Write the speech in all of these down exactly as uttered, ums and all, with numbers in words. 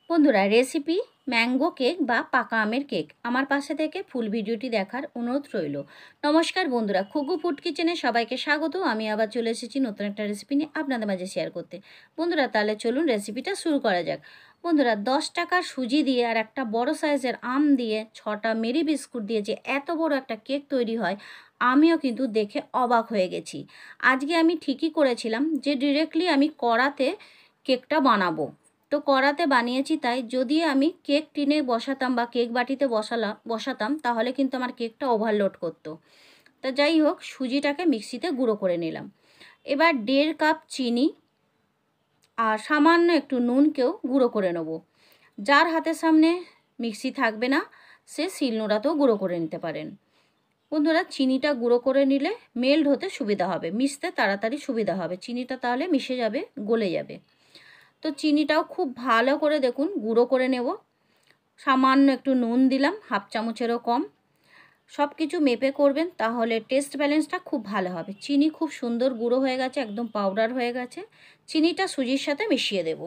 বন্ধুরা recipe mango cake বা পাকা আমের কেক আমার পাশে থেকে ফুল ভিডিওটি দেখার অনুরোধ রইল। নমস্কার বন্ধুরা, খুগু ফুড কিচেনে সবাইকে স্বাগত। আমি আবার চলে এসেছি নতুন একটা রেসিপি নিয়ে আপনাদের মাঝে শেয়ার করতে। বন্ধুরা তাহলে চলুন রেসিপিটা শুরু করা যাক। বন্ধুরা দশ টাকার সুজি দিয়ে আর একটা বড় সাইজের আম দিয়ে ছটা মেরি বিস্কুট দিয়ে যে এত বড় একটা কেক তৈরি হয়, আমিও কিন্তু দেখে অবাক হয়ে গেছি। আজকে আমি ঠিকই করেছিলাম যে ডিরেক্টলি আমি কড়াতে কেকটা বানাবো। তো কড়াতে বানিয়েছি, তাই যদি আমি কেক টিনে বসাতাম বা কেক বাটিতে বসালাম বসাতাম তাহলে কিন্তু আমার কেকটা ওভারলোড করতো। তা যাই হোক, সুজিটাকে মিক্সিতে গুঁড়ো করে নিলাম। এবার দেড় কাপ চিনি আর সামান্য একটু নুনকেও গুঁড়ো করে নেব। যার হাতের সামনে মিক্সি থাকবে না সে শিলনোড়াতেও গুঁড়ো করে নিতে পারেন। বন্ধুরা চিনিটা গুঁড়ো করে নিলে মেল্ট হতে সুবিধা হবে, মিশতে তাড়াতাড়ি সুবিধা হবে, চিনিটা তাহলে মিশে যাবে, গলে যাবে। তো চিনিটাও খুব ভালো করে দেখুন গুঁড়ো করে নেব। সামান্য একটু নুন দিলাম, হাফ চামচেরও কম। সব কিছু মেপে করবেন, তাহলে টেস্ট ব্যালেন্সটা খুব ভালো হবে। চিনি খুব সুন্দর গুঁড়ো হয়ে গেছে, একদম পাউডার হয়ে গেছে। চিনিটা সুজির সাথে মিশিয়ে দেব।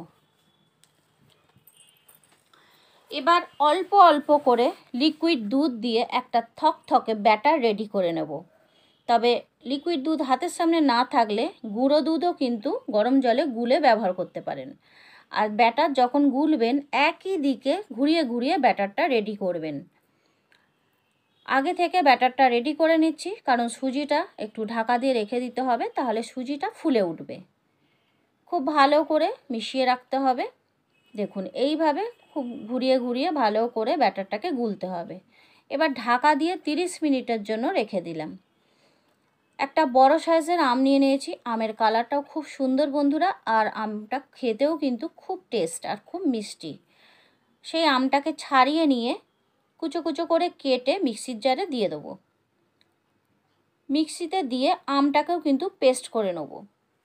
এবার অল্প অল্প করে লিকুইড দুধ দিয়ে একটা থকথকে ব্যাটার রেডি করে নেব। তবে লিকুইড দুধ হাতের সামনে না থাকলে গুঁড়ো দুধও কিন্তু গরম জলে গুলে ব্যবহার করতে পারেন। আর ব্যাটার যখন গুলবেন একই দিকে ঘুরিয়ে ঘুরিয়ে ব্যাটারটা রেডি করবেন। আগে থেকে ব্যাটারটা রেডি করে নিচ্ছি, কারণ সুজিটা একটু ঢাকা দিয়ে রেখে দিতে হবে, তাহলে সুজিটা ফুলে উঠবে। খুব ভালো করে মিশিয়ে রাখতে হবে। দেখুন এইভাবে খুব ঘুরিয়ে ঘুরিয়ে ভালো করে ব্যাটারটাকে গুলতে হবে। এবার ঢাকা দিয়ে তিরিশ মিনিটের জন্য রেখে দিলাম। একটা বড় সাইজের আম নিয়ে নিয়েছি। আমের কালারটাও খুব সুন্দর বন্ধুরা, আর আমটা খেতেও কিন্তু খুব টেস্ট আর খুব মিষ্টি। সেই আমটাকে ছাড়িয়ে নিয়ে কুচো কুচো করে কেটে মিক্সির জারে দিয়ে দেবো। মিক্সিতে দিয়ে আমটাকেও কিন্তু পেস্ট করে নেব।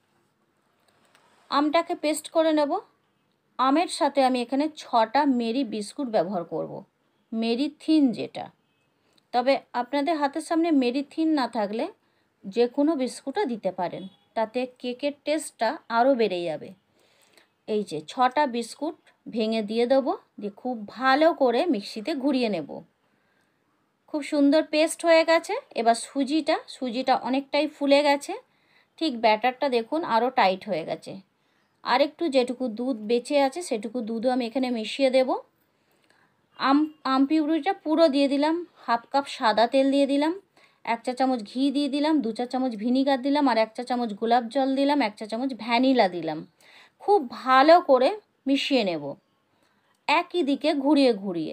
আমটাকে পেস্ট করে নেব। আমের সাথে আমি এখানে ছটা মেরি বিস্কুট ব্যবহার করব, মেরি থিন যেটা। তবে আপনাদের হাতের সামনে মেরি থিন না থাকলে যে কোনো বিস্কুটও দিতে পারেন, তাতে কেকের টেস্টটা আরও বেড়ে যাবে। এই যে ছটা বিস্কুট ভেঙে দিয়ে দেবো, দিয়ে খুব ভালো করে মিক্সিতে ঘুরিয়ে নেব। খুব সুন্দর পেস্ট হয়ে গেছে। এবার সুজিটা সুজিটা অনেকটাই ফুলে গেছে। ঠিক ব্যাটারটা দেখুন আরও টাইট হয়ে গেছে। আর একটু যেটুকু দুধ বেঁচে আছে সেটুকু দুধও আমি এখানে মিশিয়ে দেব। আম আম পিউরিটা পুরো দিয়ে দিলাম। হাফ কাপ সাদা তেল দিয়ে দিলাম, এক চা চামচ ঘি দিয়ে দিলাম, দু চা চামচ ভিনিগার দিলাম, আর এক চা চামচ গোলাপ জল দিলাম, এক চা চামচ ভ্যানিলা দিলাম। খুব ভালো করে মিশিয়ে নেব একই দিকে ঘুরিয়ে ঘুরিয়ে।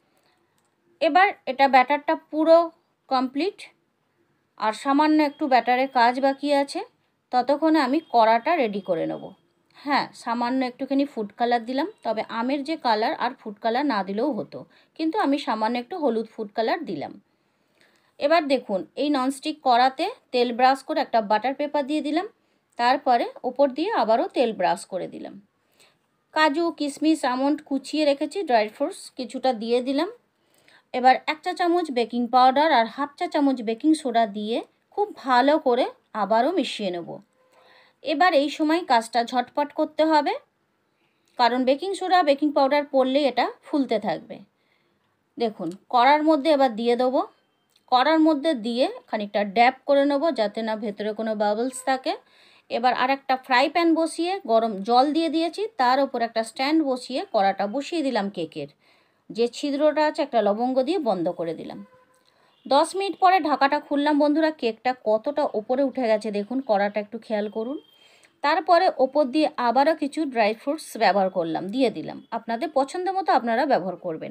এবার এটা ব্যাটারটা পুরো কমপ্লিট, আর সামান্য একটু ব্যাটারের কাজ বাকি আছে। ততক্ষণে আমি কড়াটা রেডি করে নেব। হ্যাঁ, সামান্য একটুখানি ফুড কালার দিলাম, তবে আমের যে কালার আর ফুড কালার না দিলেও হতো, কিন্তু আমি সামান্য একটু হলুদ ফুড কালার দিলাম। এবার দেখুন এই ননস্টিক কড়াতে তেল ব্রাশ করে একটা বাটার পেপার দিয়ে দিলাম, তারপরে ওপর দিয়ে আবারও তেল ব্রাশ করে দিলাম। কাজু কিশমিশ আমন্ড কুচিয়ে রেখেছি, ড্রাই ফ্রুটস কিছুটা দিয়ে দিলাম। এবার এক চা চামচ বেকিং পাউডার আর হাফ চা চামচ বেকিং সোডা দিয়ে খুব ভালো করে আবারও মিশিয়ে নেব। এবার এই সময় কাজটা ঝটপট করতে হবে, কারণ বেকিং সোডা বেকিং পাউডার পড়লে এটা ফুলতে থাকবে। দেখুন কড়ার মধ্যে এবার দিয়ে দেবো। কড়ার মধ্যে দিয়ে খানিকটা ড্যাপ করে নেব, যাতে না ভেতরে কোনো বাবলস থাকে। এবার আর একটা ফ্রাই প্যান বসিয়ে গরম জল দিয়ে দিয়েছি, তার ওপর একটা স্ট্যান্ড বসিয়ে কড়াটা বসিয়ে দিলাম। কেকের যে ছিদ্রটা আছে একটা লবঙ্গ দিয়ে বন্ধ করে দিলাম। দশ মিনিট পরে ঢাকাটা খুললাম। বন্ধুরা কেকটা কতটা ওপরে উঠে গেছে দেখুন, কড়াটা একটু খেয়াল করুন। তারপরে ওপর দিয়ে আবারও কিছু ড্রাই ফ্রুটস ব্যবহার করলাম, দিয়ে দিলাম। আপনাদের পছন্দ মতো আপনারা ব্যবহার করবেন।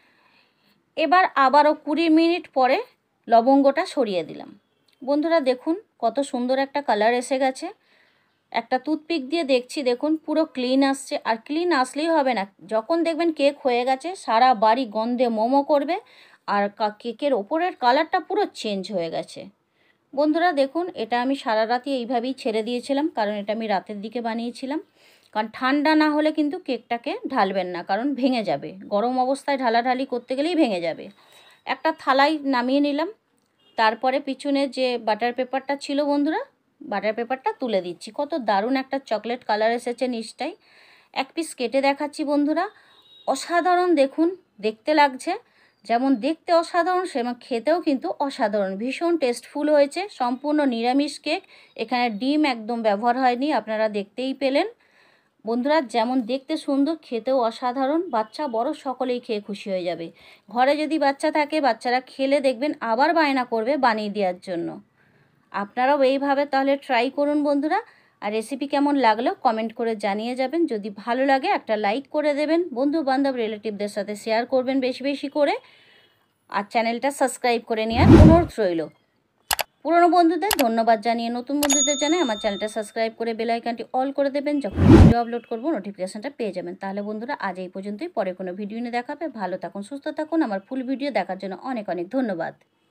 এবার আবারও কুড়ি মিনিট পরে লবঙ্গটা সরিয়ে দিলাম। বন্ধুরা দেখুন কত সুন্দর একটা কালার এসে গেছে। একটা টুথপিক দিয়ে দেখছি, দেখুন পুরো ক্লিন আসছে। আর ক্লিন আসলেই হবে না, যখন দেখবেন কেক হয়ে গেছে সারা বাড়ি গন্ধে মোমো করবে, আর কেকের ওপরের কালারটা পুরো চেঞ্জ হয়ে গেছে। বন্ধুরা দেখুন এটা আমি সারা রাতি এইভাবেই ছেড়ে দিয়েছিলাম, কারণ এটা আমি রাতের দিকে বানিয়েছিলাম। কারণ ঠান্ডা না হলে কিন্তু কেকটাকে ঢালবেন না, কারণ ভেঙে যাবে। গরম অবস্থায় ঢালাঢালি করতে গেলেই ভেঙে যাবে। একটা থালায় নামিয়ে নিলাম। তারপরে পিছনে যে বাটার পেপারটা ছিল বন্ধুরা, বাটার পেপারটা তুলে দিচ্ছি। কত দারুণ একটা চকলেট কালার এসেছে নিচটায়। এক পিস কেটে দেখাচ্ছি বন্ধুরা। অসাধারণ দেখুন দেখতে লাগছে, যেমন দেখতে অসাধারণ সেমন খেতেও কিন্তু অসাধারণ, ভীষণ টেস্টফুল হয়েছে। সম্পূর্ণ নিরামিষ কেক, এখানে ডিম একদম ব্যবহার হয়নি, আপনারা দেখতেই পেলেন। বন্ধুরা যেমন দেখতে সুন্দর, খেতেও অসাধারণ, বাচ্চা বড় সকলেই খেয়ে খুশি হয়ে যাবে। ঘরে যদি বাচ্চা থাকে, বাচ্চারা খেলে দেখবেন আবার বায়না করবে বানিয়ে দেওয়ার জন্য। আপনারাও এইভাবে তাহলে ট্রাই করুন বন্ধুরা। আর রেসিপি কেমন লাগলো কমেন্ট করে জানিয়ে যাবেন। যদি ভালো লাগে একটা লাইক করে দেবেন, বন্ধু বান্ধব রিলেটিভদের সাথে শেয়ার করবেন বেশি বেশি করে, আর চ্যানেলটা সাবস্ক্রাইব করে নেওয়ার অনুরোধ রইল। পুরনো বন্ধুদের ধন্যবাদ জানিয়ে নতুন বন্ধুদের জানাই আমার চ্যানেলটা সাবস্ক্রাইব করে বেল আইকনটি অল করে দেবেন, যখন ভিডিও আপলোড করবো নোটিফিকেশানটা পেয়ে যাবেন। তাহলে বন্ধুরা আজ এই পর্যন্তই, পরে কোনো ভিডিও নিয়ে দেখাবে। ভালো থাকুন, সুস্থ থাকুন। আমার ফুল ভিডিও দেখার জন্য অনেক অনেক ধন্যবাদ।